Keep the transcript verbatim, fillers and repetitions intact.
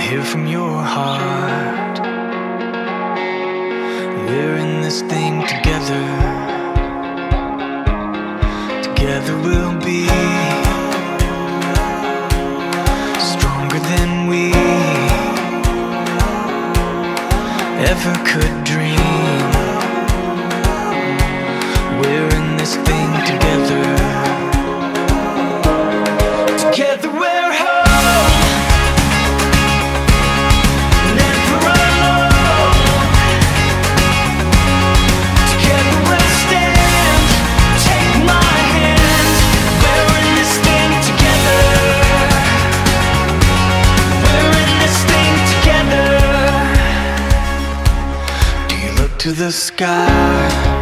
hear from your heart. We're in this thing together. Together we'll be stronger than we ever could dream. We're in this thing together. Together we're whole, never alone. Together we'll stand, take my hand. We're in this thing together. We're in this thing together. Do you look to the sky?